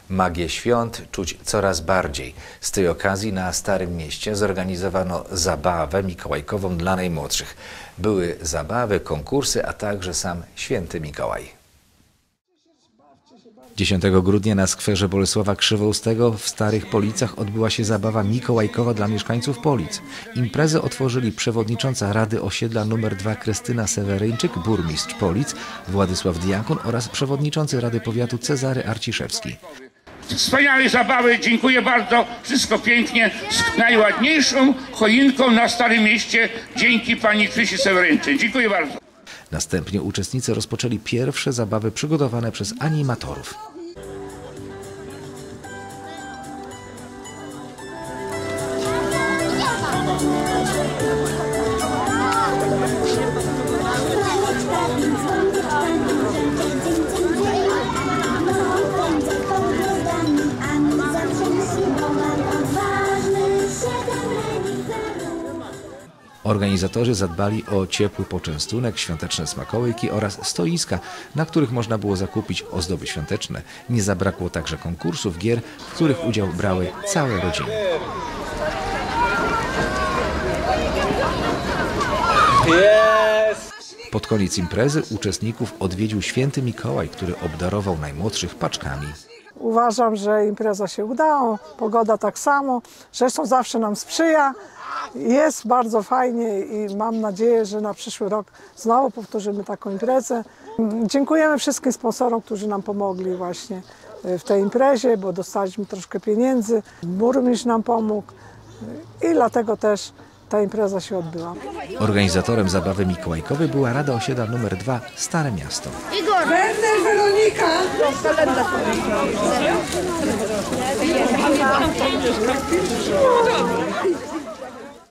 Magię świąt czuć coraz bardziej. Z tej okazji na Starym Mieście zorganizowano zabawę mikołajkową dla najmłodszych. Były zabawy, konkursy, a także sam święty Mikołaj. 10 grudnia na skwerze Bolesława Krzywoustego w Starych Policach odbyła się zabawa mikołajkowa dla mieszkańców Polic. Imprezę otworzyli przewodnicząca Rady Osiedla nr 2 Krystyna Seweryńczyk, burmistrz Polic Władysław Diakon oraz przewodniczący Rady Powiatu Cezary Arciszewski. Wspaniałe zabawy, dziękuję bardzo, wszystko pięknie, z najładniejszą choinką na Starym Mieście, dzięki pani Krysi Seweryńczyk. Dziękuję bardzo. Następnie uczestnicy rozpoczęli pierwsze zabawy przygotowane przez animatorów. Organizatorzy zadbali o ciepły poczęstunek, świąteczne smakołyki oraz stoiska, na których można było zakupić ozdoby świąteczne. Nie zabrakło także konkursów, gier, w których udział brały całe rodziny. Pod koniec imprezy uczestników odwiedził święty Mikołaj, który obdarował najmłodszych paczkami. Uważam, że impreza się udała, pogoda tak samo, zresztą zawsze nam sprzyja. Jest bardzo fajnie i mam nadzieję, że na przyszły rok znowu powtórzymy taką imprezę. Dziękujemy wszystkim sponsorom, którzy nam pomogli właśnie w tej imprezie, bo dostaliśmy troszkę pieniędzy. Burmistrz nam pomógł i dlatego też ta impreza się odbyła. Organizatorem zabawy mikołajkowej była Rada Osiedla nr 2 Stare Miasto. Igor! Werner, Weronika! Kalendarz.